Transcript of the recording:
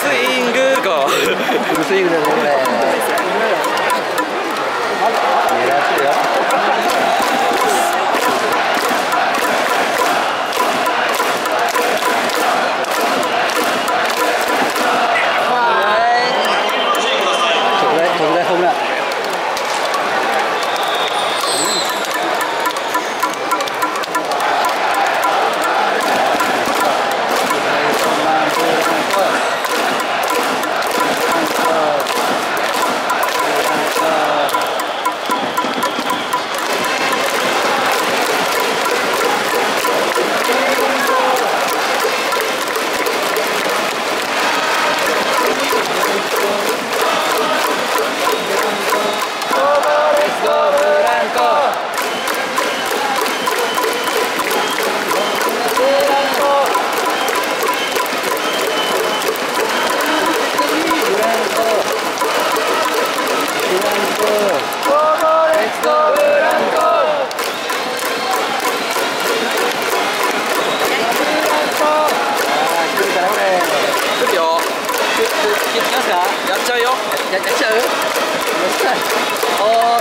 スイングゴー。 フルスイングだねこれ。狙ってよ。特大ホームラン。 やっちゃうよ。 やっちゃう？おー